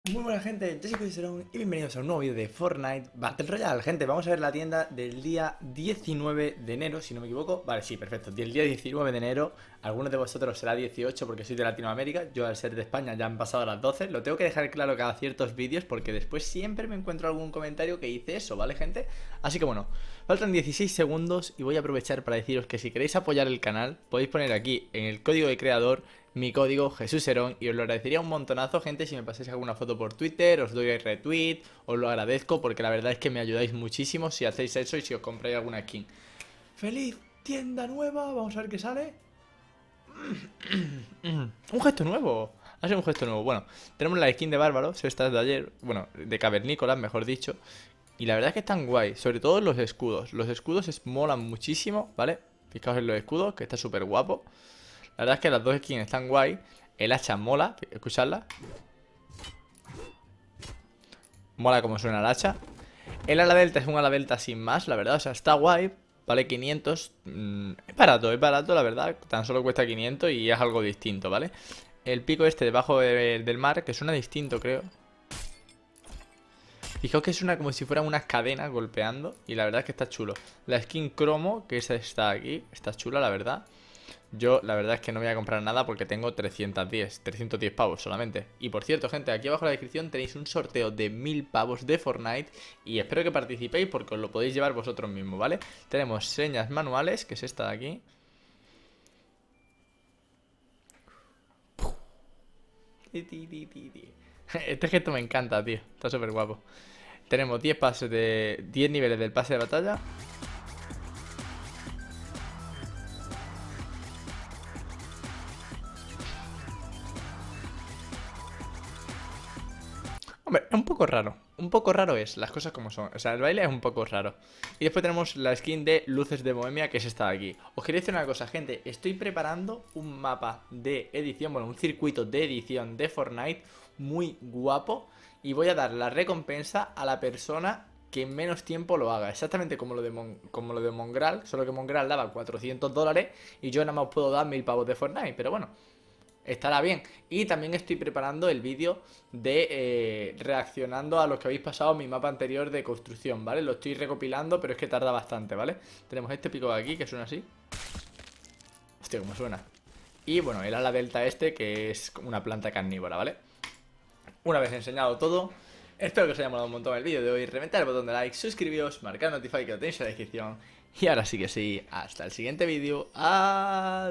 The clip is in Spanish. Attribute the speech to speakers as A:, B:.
A: Muy buena gente, yo soy Serón y bienvenidos a un nuevo vídeo de Fortnite Battle Royale. Gente, vamos a ver la tienda del día 19 de enero, si no me equivoco. Vale, sí, perfecto, del día 19 de enero. Algunos de vosotros será 18 porque soy de Latinoamérica. Yo al ser de España ya han pasado las 12. Lo tengo que dejar claro cada ciertos vídeos porque después siempre me encuentro algún comentario que dice eso, ¿vale, gente? Así que bueno, faltan 16 segundos y voy a aprovechar para deciros que si queréis apoyar el canal podéis poner aquí en el código de creador mi código Jesús Serón y os lo agradecería un montonazo, gente, si me pasáis alguna foto por Twitter, os doy el retweet, os lo agradezco porque la verdad es que me ayudáis muchísimo si hacéis eso y si os compráis alguna skin. ¡Feliz tienda nueva! Vamos a ver qué sale. Un gesto nuevo. Ha sido un gesto nuevo. Bueno, tenemos la skin de Bárbaros, esta es de ayer, bueno, de Cavernícolas, mejor dicho. Y la verdad es que están guay, sobre todo los escudos. Los escudos molan muchísimo, ¿vale? Fijaos en los escudos, que está súper guapo. La verdad es que las dos skins están guay. El hacha mola, escuchadla. Mola como suena el hacha. El ala delta es un ala delta sin más, la verdad, o sea, está guay. Vale 500. Es barato, la verdad. Tan solo cuesta 500 y es algo distinto, ¿vale? El pico este debajo del mar, que suena distinto, creo. Fijaos que suena como si fueran unas cadenas golpeando. Y la verdad es que está chulo. La skin cromo, que esa está aquí, está chula, la verdad. Yo la verdad es que no voy a comprar nada porque tengo 310 pavos solamente. Y por cierto, gente, aquí abajo en la descripción tenéis un sorteo de 1000 pavos de Fortnite. Y espero que participéis porque os lo podéis llevar vosotros mismos, ¿vale? Tenemos señas manuales, que es esta de aquí. Este gesto me encanta, tío. Está súper guapo. Tenemos 10 niveles del pase de batalla. Hombre, es un poco raro. Un poco raro es, las cosas como son. O sea, el baile es un poco raro. Y después tenemos la skin de Luces de Bohemia, que es esta de aquí. Os quería decir una cosa, gente. Estoy preparando un mapa de edición, bueno, un circuito de edición de Fortnite muy guapo. Y voy a dar la recompensa a la persona que en menos tiempo lo haga. Exactamente como lo de Mongral. Solo que Mongral daba 400 dólares y yo nada más puedo dar 1000 pavos de Fortnite. Pero bueno, estará bien. Y también estoy preparando el vídeo de reaccionando a los que habéis pasado mi mapa anterior de construcción, ¿vale? Lo estoy recopilando, pero es que tarda bastante, ¿vale? Tenemos este pico de aquí que suena así. Hostia, cómo suena. Y bueno, el ala delta este, que es una planta carnívora, ¿vale? Una vez enseñado todo, espero que os haya molado un montón el vídeo de hoy. Reventar el botón de like, suscribíos, marcar notify que lo tenéis en la descripción. Y ahora sí que sí, hasta el siguiente vídeo. ¡Adiós!